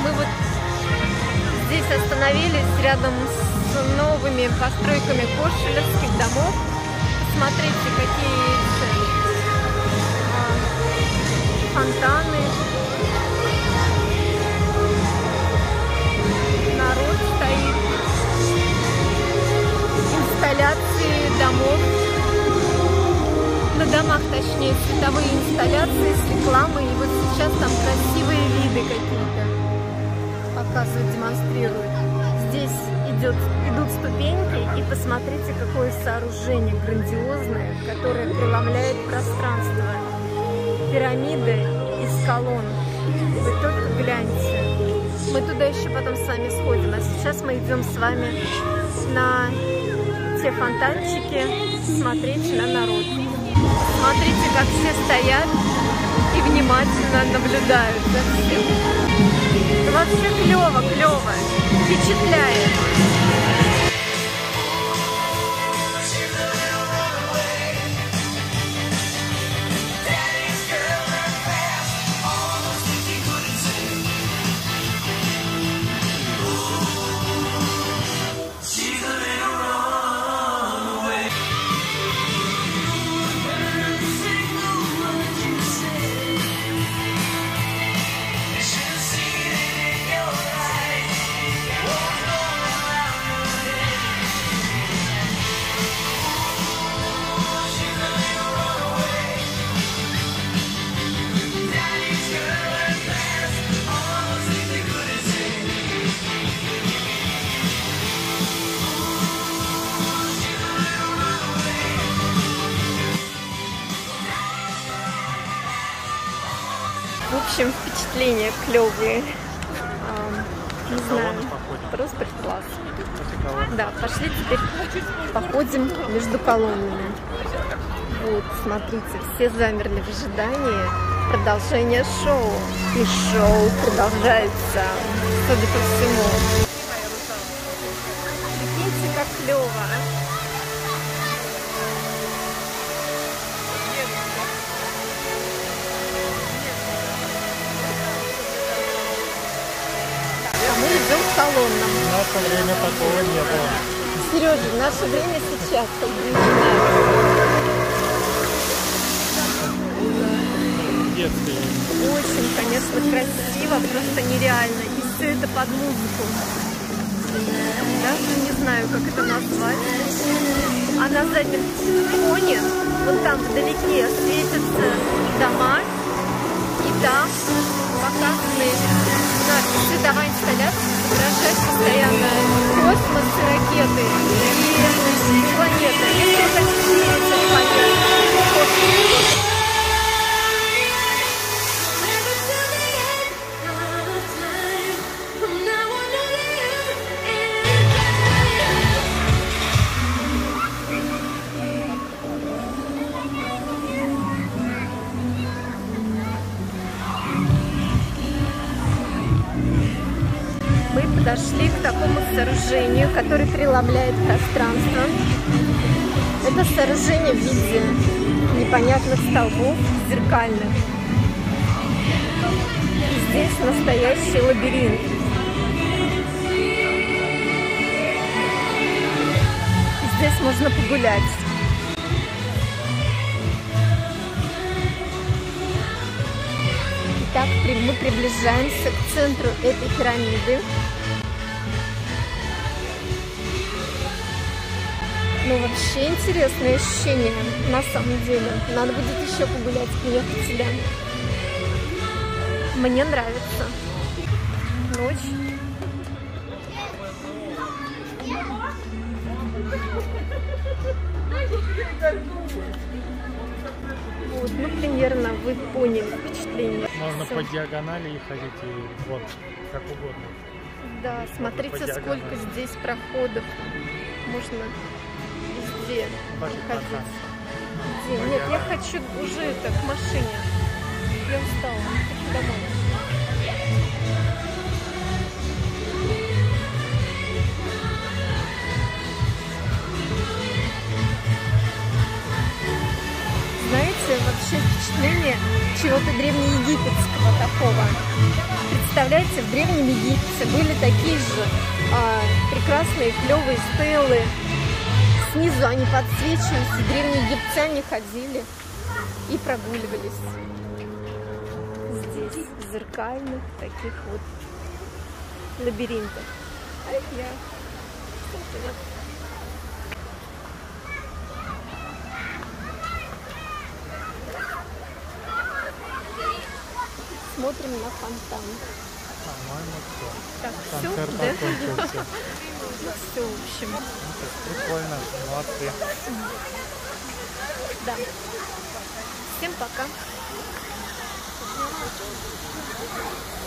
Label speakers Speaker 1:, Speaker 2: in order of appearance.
Speaker 1: Мы вот здесь остановились рядом с новыми постройками кошелевских домов. Посмотрите, какие фонтаны. Народ стоит. Инсталляции домов. На домах, точнее, цветовые инсталляции с рекламой. И вот сейчас там красивые виды какие-то показывают, демонстрируют. Здесь идут ступеньки, и посмотрите, какое сооружение грандиозное, которое преломляет пространство. Пирамиды из колонн. Вы только гляньте. Мы туда еще потом с вами сходим. А сейчас мы идем с вами на те фонтанчики смотреть на народ. Смотрите, как все стоят и внимательно наблюдают за всем. Это вообще клево, клево. Впечатляет. В общем, впечатления клевые. Не знаю, просто класс. Да, пошли теперь походим между колоннами. Вот, смотрите, все замерли в ожидании продолжения шоу. И шоу продолжается, судя по всему. Прикиньте, как клево, Мы идем к колоннам.
Speaker 2: В наше время такого не было.
Speaker 1: Сережа, в наше время сейчас как бы начинается.
Speaker 2: Детские.
Speaker 1: Очень, конечно, красиво, просто нереально. И все это под музыку. Даже не знаю, как это назвать. А на заднем фоне, вот там вдалеке, светятся дома. И там показаны световая инсталляция, изображает постоянно космос и ракеты и планеты. Если это эти планеты, подошли к такому сооружению, которое преломляет пространство. Это сооружение в виде непонятных столбов зеркальных. И здесь настоящий лабиринт. И здесь можно погулять. Итак, мы приближаемся к центру этой пирамиды. Ну, вообще интересное ощущение, на самом деле. Надо будет еще погулять, приехать сюда. Мне нравится. Ночь. Вот, ну, примерно вы поняли впечатление.
Speaker 2: Можно по диагонали и ходить, и вот, как угодно.
Speaker 1: Да, смотрите, сколько здесь проходов. Можно везде ходить. Нет, я хочу уже это, к машине. Я устала, хочу домой. Знаете, вообще впечатление чего-то древнеегипетского такого. представляете, в Древнем Египте были такие же прекрасные клевые стелы. Снизу они подсвечивались, и древние египтяне ходили и прогуливались здесь, в зеркальных таких вот лабиринтах. А это я. Всем привет. Смотрим на фонтан.
Speaker 2: По-моему, все.
Speaker 1: Так,
Speaker 2: Концерт
Speaker 1: все, да?
Speaker 2: окончился.
Speaker 1: Ну, все, в общем.
Speaker 2: Прикольно, молодцы.
Speaker 1: Да. Всем пока.